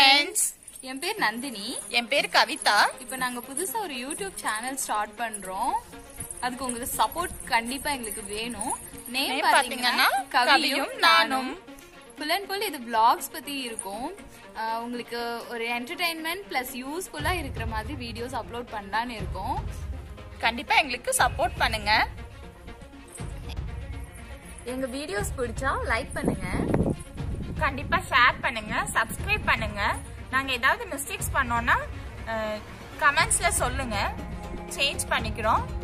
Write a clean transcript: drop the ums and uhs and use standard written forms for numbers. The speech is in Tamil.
ஃப்ரெண்ட்ஸ், என் பேர் நந்தினி. என் பேர் கவிதா. இப்போ நாங்க புதுசா ஒரு யூடியூப் சேனல் ஸ்டார்ட் பண்றோம். அதுக்கு உங்களுக்கு சப்போர்ட் கண்டிப்பா எங்களுக்கு வேணும். நேம் பாத்தீங்கன்னா கவியும் நானும். ஃபுல் அண்ட் ஃபுல் இது vlogs பத்தி இருக்கும். உங்களுக்கு ஒரு என்டர்டைன்மெண்ட் பிளஸ் யூஸ்ஃபுல்லா இருக்கிற மாதிரி வீடியோஸ் அப்லோட் பண்ணலான்னு இருக்கோம். கண்டிப்பா எங்களுக்கு சப்போர்ட் பண்ணுங்க. எங்க வீடியோஸ் பிடிச்சா லைக் பண்ணுங்க, கண்டிப்பா ஷேர் பண்ணுங்க, சப்ஸ்கிரைப் பண்ணுங்க. நாங்க ஏதாவது மிஸ்டேக்ஸ் பண்ணோம்னா கமெண்ட்ஸ்ல சொல்லுங்க, சேஞ்ச் பண்ணிக்கிறோம்.